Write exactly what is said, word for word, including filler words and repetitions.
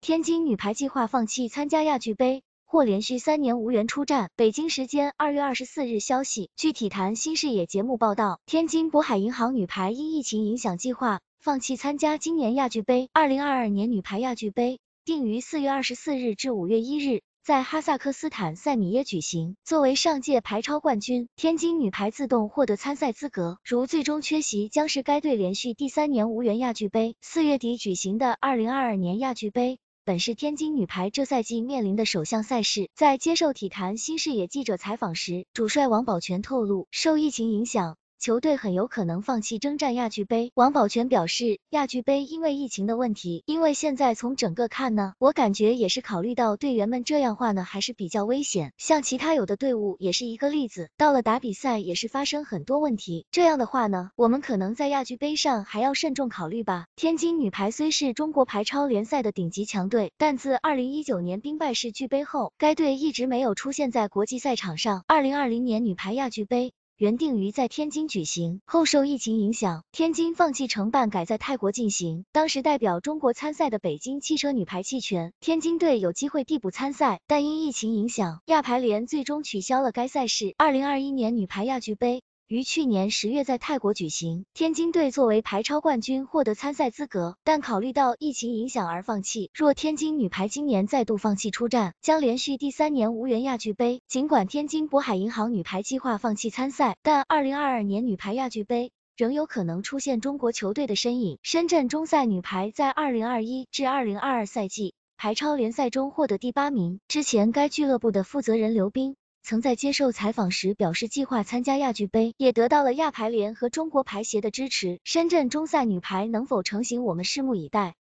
天津女排计划放弃参加亚俱杯，或连续三年无缘出战。北京时间二月二十四日消息，据体坛新视野节目报道，天津渤海银行女排因疫情影响计划放弃参加今年亚俱杯。二零二二年女排亚俱杯定于四月二十四日至五月一日。在哈萨克斯坦塞米耶举行。作为上届排超冠军，天津女排自动获得参赛资格，如最终缺席将是该队连续第三年无缘亚俱杯。四月底举行的二零二二年亚俱杯本是天津女排这赛季面临的首项赛事。在接受体坛新视野记者采访时，主帅王宝全透露，受疫情影响，球队很有可能放弃征战亚俱杯。王宝全表示，亚俱杯因为疫情的问题，因为现在从整个看呢，我感觉也是考虑到队员们这样话呢还是比较危险，像其他有的队伍也是一个例子，到了打比赛也是发生很多问题，这样的话呢，我们可能在亚俱杯上还要慎重考虑吧。天津女排虽是中国排超联赛的顶级强队，但自二零一九年兵败世俱杯后，该队一直没有出现在国际赛场上。二零二零年女排亚俱杯原定于在天津举行，后受疫情影响，天津放弃承办，改在泰国进行。当时代表中国参赛的北京汽车女排弃权，天津队有机会递补参赛，但因疫情影响，亚排联最终取消了该赛事。二零二一年女排亚俱杯于去年十月在泰国举行，天津队作为排超冠军获得参赛资格，但考虑到疫情影响而放弃。若天津女排今年再度放弃出战，将连续第三年无缘亚俱杯。尽管天津渤海银行女排计划放弃参赛，但二零二二年女排亚俱杯仍有可能出现中国球队的身影。深圳中赛女排在二零二一至二零二二赛季排超联赛中获得第八名，之前该俱乐部的负责人刘彬曾在接受采访时表示计划参加亚俱杯，也得到了亚排联和中国排协的支持。深圳中赛女排能否成型，我们拭目以待。